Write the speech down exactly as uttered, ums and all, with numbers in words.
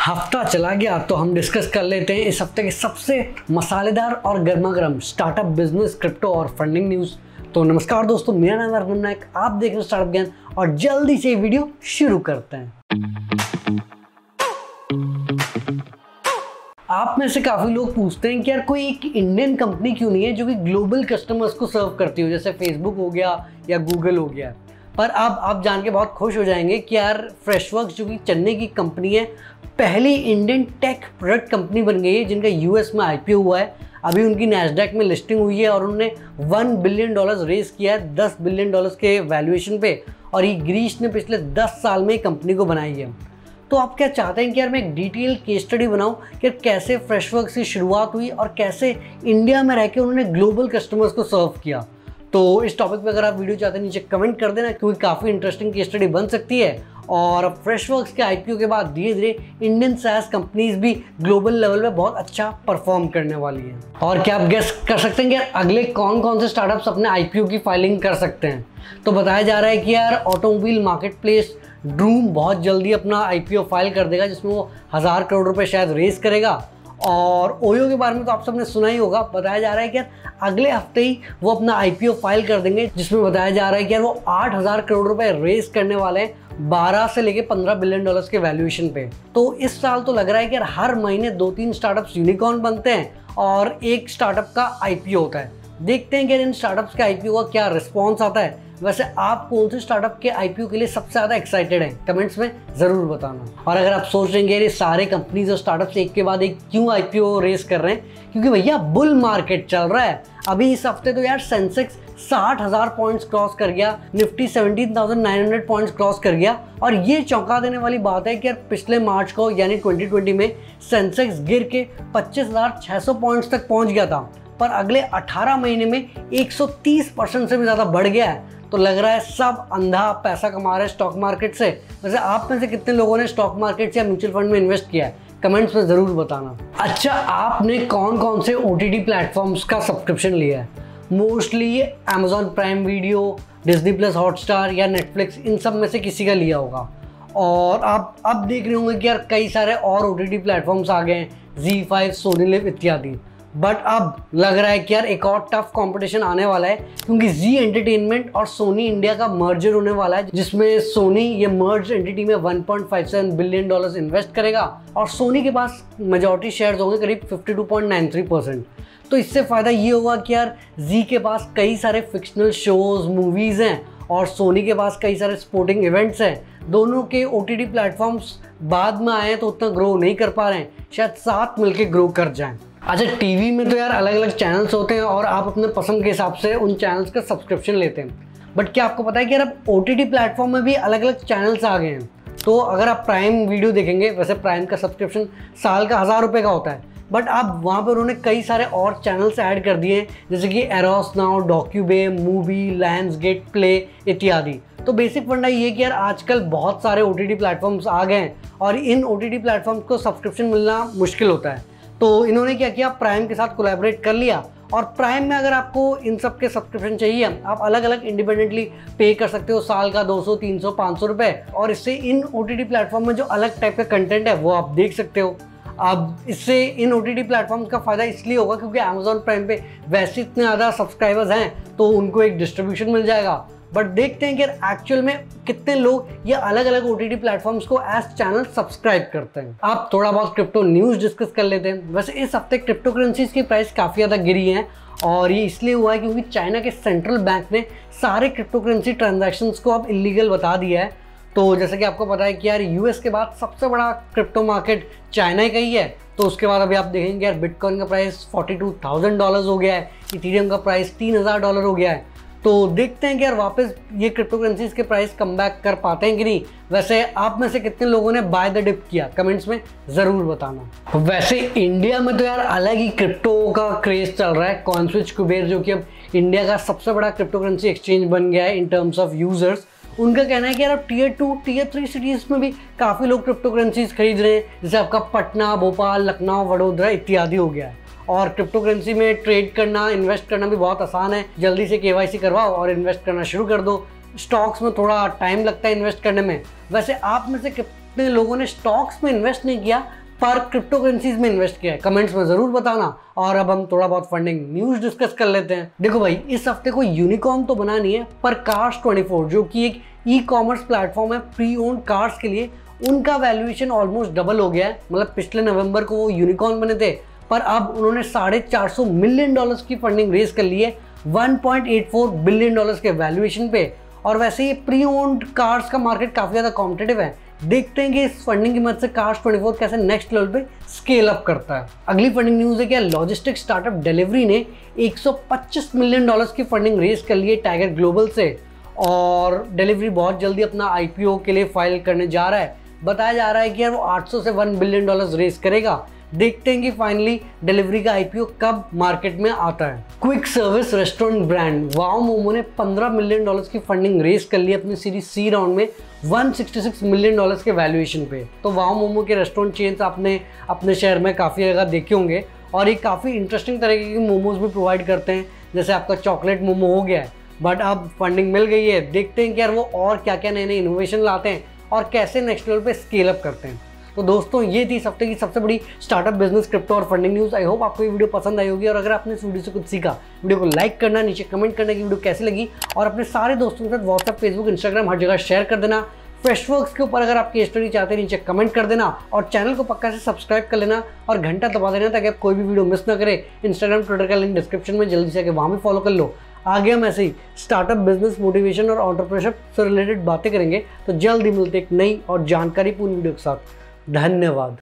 हफ्ता चला गया तो हम डिस्कस कर लेते हैं इस हफ्ते के सबसे मसालेदार और गर्मा गर्म स्टार्टअप, बिजनेस, क्रिप्टो और फंडिंग न्यूज़। तो नमस्कार दोस्तों, मेरा नाम है अर्जुन नायक, आप देख रहे हैं स्टार्टअप ज्ञान और जल्दी से वीडियो शुरू करते हैं। आप में से काफ़ी लोग पूछते हैं कि यार कोई एक इंडियन कंपनी क्यों नहीं है जो कि ग्लोबल कस्टमर्स को सर्व करती हो, जैसे फेसबुक हो गया या गूगल हो गया। पर अब आप जान के बहुत खुश हो जाएंगे कि यार फ्रेशवर्क्स जो कि चेन्नई की कंपनी है, पहली इंडियन टेक प्रोडक्ट कंपनी बन गई है जिनका यूएस में आईपीओ हुआ है। अभी उनकी नैस्डैक में लिस्टिंग हुई है और उन्होंने वन बिलियन डॉलर्स रेज किया है दस बिलियन डॉलर्स के वैल्यूएशन पे, और ये ग्रीस ने पिछले दस साल में कंपनी को बनाई है। तो आप क्या चाहते हैं कि यार मैं एक डिटेल केस स्टडी बनाऊं कि कैसे फ्रेशवर्क्स की शुरुआत हुई और कैसे इंडिया में रह के उन्होंने ग्लोबल कस्टमर्स को सर्व किया। तो इस टॉपिक पे अगर आप वीडियो चाहते हैं नीचे कमेंट कर देना, क्योंकि काफ़ी इंटरेस्टिंग केस स्टडी बन सकती है। और अब फ्रेशवर्क्स के आईपीओ के बाद धीरे धीरे इंडियन सैस कंपनीज भी ग्लोबल लेवल पे बहुत अच्छा परफॉर्म करने वाली हैं। और क्या आप गेस कर सकते हैं कि यार अगले कौन कौन से स्टार्टअप्स अपने आईपीओ की फाइलिंग कर सकते हैं? तो बताया जा रहा है कि यार ऑटोमोबाइल मार्केट प्लेस ड्रूम बहुत जल्दी अपना आईपीओ फाइल कर देगा, जिसमें वो हज़ार करोड़ रुपए शायद रेस करेगा। और ओयो के बारे में तो आप सबने सुना ही होगा, बताया जा रहा है कि यार अगले हफ्ते ही वो अपना आईपीओ फाइल कर देंगे, जिसमें बताया जा रहा है कि यार वो आठ हज़ार करोड़ रुपए रेस करने वाले हैं बारह से लेके पंद्रह बिलियन डॉलर्स के वैल्यूएशन पे। तो इस साल तो लग रहा है कि यार हर महीने दो तीन स्टार्टअप्स यूनिकॉर्न बनते हैं और एक स्टार्टअप का आईपीओ होता है। देखते हैं कि इन स्टार्टअप्स के आईपीओ का क्या रिस्पॉन्स आता है। वैसे आप कौन से स्टार्टअप के आईपीओ के लिए सबसे ज़्यादा एक्साइटेड हैं? कमेंट्स में ज़रूर बताना। और अगर आप सोच रहे हैं ये सारे कंपनीज और स्टार्टअप्स एक के बाद एक क्यों आईपीओ रेस कर रहे हैं, क्योंकि भैया बुल मार्केट चल रहा है। अभी इस हफ्ते तो यार सेंसेक्स साठ हज़ार पॉइंट्स क्रॉस कर गया, निफ्टी सत्रह हज़ार नौ सौ पॉइंट्स क्रॉस कर गया। और ये चौंका देने वाली बात है कि यार पिछले मार्च को यानी ट्वेंटी ट्वेंटी में सेंसेक्स गिर के पच्चीस हज़ार छह सौ पॉइंट्स तक पहुंच गया था, पर अगले अठारह महीने में एक सौ तीस परसेंट से भी ज़्यादा बढ़ गया है। तो लग रहा है सब अंधा पैसा कमा रहे हैं स्टॉक मार्केट से। वैसे आप में से कितने लोगों ने स्टॉक मार्केट से या म्यूचुअल फंड में इन्वेस्ट किया है? कमेंट्स में ज़रूर बताना। अच्छा, आपने कौन कौन से ओटीटी प्लेटफॉर्म्स का सब्सक्रिप्शन लिया है? मोस्टली ये Amazon Prime Video, Disney Plus Hotstar या नेटफ्लिक्स, इन सब में से किसी का लिया होगा। और आप अब देख रहे होंगे कि यार कई सारे और ओटीटी प्लेटफॉर्म्स आ गए हैं, ज़ी फाइव, सोनी लिव इत्यादि। बट अब लग रहा है कि यार एक और टफ कंपटीशन आने वाला है, क्योंकि जी एंटरटेनमेंट और सोनी इंडिया का मर्जर होने वाला है, जिसमें सोनी ये मर्ज एंटिटी में one point five seven billion dollars invest करेगा और सोनी के पास मेजॉरिटी शेयर्स होंगे करीब fifty two point nine three percent. तो इससे फ़ायदा ये होगा कि यार जी के पास कई सारे फिक्शनल शोज, मूवीज़ हैं और सोनी के पास कई सारे स्पोर्टिंग इवेंट्स हैं। दोनों के ओटीटी प्लेटफॉर्म्स बाद में आए तो उतना ग्रो नहीं कर पा रहे हैं, शायद साथ मिलके ग्रो कर जाएं। अच्छा, टीवी में तो यार अलग अलग चैनल्स होते हैं और आप अपने पसंद के हिसाब से उन चैनल्स का सब्सक्रिप्शन लेते हैं। बट क्या आपको पता है कि यार अब ओटीटी प्लेटफॉर्म में भी अलग अलग चैनल्स आ गए हैं। तो अगर आप प्राइम वीडियो देखेंगे, वैसे प्राइम का सब्सक्रिप्शन साल का हज़ार रुपये का होता है, बट अब वहाँ पर उन्होंने कई सारे और चैनल्स ऐड कर दिए हैं, जैसे कि Eros Now, DocuBay, movie, Lionsgate Play इत्यादि। तो बेसिक फंडा ये है कि यार आजकल बहुत सारे ओटीटी प्लेटफॉर्म्स आ गए हैं और इन ओटीटी प्लेटफॉर्म्स को सब्सक्रिप्शन मिलना मुश्किल होता है। तो इन्होंने क्या किया, प्राइम के साथ कोलैबोरेट कर लिया और प्राइम में अगर आपको इन सब के सब्सक्रिप्शन चाहिए, आप अलग अलग इंडिपेंडेंटली पे कर सकते हो, साल का दो सौ, तीन सौ, पाँच सौ रुपये, और इससे इन ओटीटी प्लेटफॉर्म में जो अलग टाइप का कंटेंट है वो आप देख सकते हो। अब इससे इन ओटीटी प्लेटफॉर्म्स का फ़ायदा इसलिए होगा क्योंकि अमेजॉन प्राइम पे वैसे इतने ज़्यादा सब्सक्राइबर्स हैं तो उनको एक डिस्ट्रीब्यूशन मिल जाएगा। बट देखते हैं कि एक्चुअल में कितने लोग ये अलग अलग ओटीटी प्लेटफॉर्म्स को एज चैनल सब्सक्राइब करते हैं। आप थोड़ा बहुत क्रिप्टो न्यूज़ डिस्कस कर लेते हैं। वैसे इस हफ्ते क्रिप्टो करेंसीज की प्राइस काफ़ी ज़्यादा गिरी है और ये इसलिए हुआ है क्योंकि चाइना के सेंट्रल बैंक ने सारे क्रिप्टो करेंसी ट्रांजैक्शंस को अब इलीगल बता दिया है। तो जैसे कि आपको पता है कि यार यूएस के बाद सबसे बड़ा क्रिप्टो मार्केट चाइना का ही है। तो उसके बाद अभी आप देखेंगे यार बिटकॉइन का price forty two thousand dollar हो गया है, इथेरियम का प्राइस तीन हज़ार डॉलर हो गया है। तो देखते हैं कि यार वापस ये क्रिप्टो करेंसीज के प्राइस कम बैक कर पाते हैं कि नहीं। वैसे आप में से कितने लोगों ने बाय द डिप किया? कमेंट्स में ज़रूर बताना। वैसे इंडिया में तो यार अलग ही क्रिप्टो का क्रेज चल रहा है। कॉइनस्विच कुबेर, जो कि अब इंडिया का सबसे बड़ा क्रिप्टो करेंसी एक्सचेंज बन गया है इन टर्म्स ऑफ यूजर्स, उनका कहना है कि यार अब tier two, tier three cities में भी काफ़ी लोग क्रिप्टो करेंसीज खरीद रहे हैं, जैसे आपका पटना, भोपाल, लखनऊ, वडोदरा इत्यादि हो गया है। और क्रिप्टो करेंसी में ट्रेड करना, इन्वेस्ट करना भी बहुत आसान है। जल्दी से केवाईसी करवाओ और इन्वेस्ट करना शुरू कर दो। स्टॉक्स में थोड़ा टाइम लगता है इन्वेस्ट करने में। वैसे आप में से कितने लोगों ने स्टॉक्स में इन्वेस्ट नहीं किया पर क्रिप्टो करेंसीज में इन्वेस्ट किया है, कमेंट्स में जरूर बताना। और अब हम थोड़ा बहुत फंडिंग न्यूज डिस्कस कर लेते हैं। देखो भाई, इस हफ्ते को यूनिकॉर्न तो बना नहीं है, पर कार्स ट्वेंटी फोर जो कि एक ई कॉमर्स प्लेटफॉर्म है प्री ओन कार्स के लिए, उनका वैल्यूएशन ऑलमोस्ट डबल हो गया है। मतलब पिछले नवंबर को वो यूनिकॉर्न बने थे, पर अब उन्होंने साढ़े चार सौ मिलियन डॉलर्स की फंडिंग रेज कर ली है one point eight four billion dollars के वैल्यूएशन पे। और वैसे ये प्री ओन्ड कार्स का मार्केट काफी ज्यादा कॉम्पिटिटिव है। देखते हैं कि इस फंडिंग की मदद से कार्स ट्वेंटी फोर कैसे नेक्स्ट लेवल पे स्केल अप करता है। अगली फंडिंग न्यूज है क्या, लॉजिस्टिक स्टार्टअप डिलीवरी ने एक सौ पच्चीस मिलियन डॉलर्स की फंडिंग रेज कर ली है टाइगर ग्लोबल से। और डिलीवरी बहुत जल्दी अपना आईपीओ के लिए फाइल करने जा रहा है। बताया जा रहा है कि यार वो आठ सौ से वन बिलियन डॉलर्स रेज करेगा। देखते हैं कि फाइनली डिलीवरी का आईपीओ कब मार्केट में आता है। Quick service restaurant brand Wow Momo ने पंद्रह मिलियन डॉलर्स की फंडिंग रेज कर ली अपनी सीरीज सी राउंड में एक सौ छियासठ मिलियन डॉलर्स के वैल्यूएशन पे। तो वाओ मोमो के रेस्टोरेंट चेन्स आपने अपने शहर में काफ़ी जगह देखे होंगे और ये काफ़ी इंटरेस्टिंग तरीके के मोमोज भी प्रोवाइड करते हैं। जैसे आपका चॉकलेट मोमो हो गया है, बट अब फंडिंग मिल गई है। देखते हैं कि यार वो और क्या क्या नए नए इनोवेशन लाते हैं और कैसे नेक्स्ट लेवल पे स्केल अप करते हैं। तो दोस्तों, ये थी इस हफ्ते की सबसे बड़ी स्टार्टअप बिजनेस क्रिप्टो और फंडिंग न्यूज़। आई होप आपको ये वीडियो पसंद आई होगी, और अगर आपने इस वीडियो से कुछ सीखा, वीडियो को लाइक करना, नीचे कमेंट करना कि वीडियो कैसी लगी, और अपने सारे दोस्तों के साथ व्हाट्सएप, फेसबुक, इंस्टाग्राम हर जगह शेयर कर देना। फ्रेशवर्क्स के ऊपर अगर आपकी स्टोरी चाहते हैं नीचे कमेंट कर देना, और चैनल को पक्का से सब्सक्राइब कर लेना और घंटा दबा देना ताकि आप कोई भी वीडियो मिस ना करें। इंस्टाग्राम, ट्विटर का लिंक डिस्क्रिप्शन में, जल्दी से आके वहाँ भी फॉलो कर लो। आगे हम ऐसे ही स्टार्टअप, बिजनेस, मोटिवेशन और एंटरप्रेन्योरशिप से रिलेटेड बातें करेंगे। तो जल्दी मिलते एक नई और जानकारीपूर्ण वीडियो के साथ। धन्यवाद।